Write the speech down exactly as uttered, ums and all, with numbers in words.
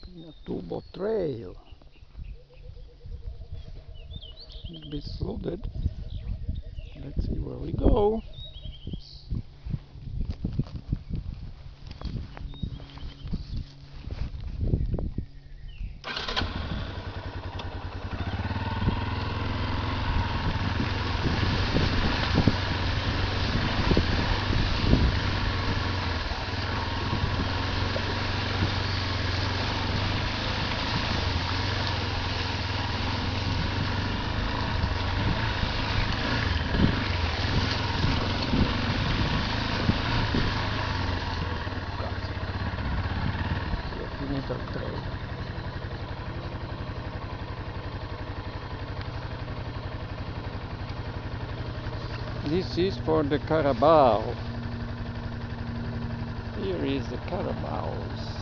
Pinatubo Trail. A little bit flooded. Let's see where we go. Si è finito il trail. This is for the Carabao. Here is the Carabaos.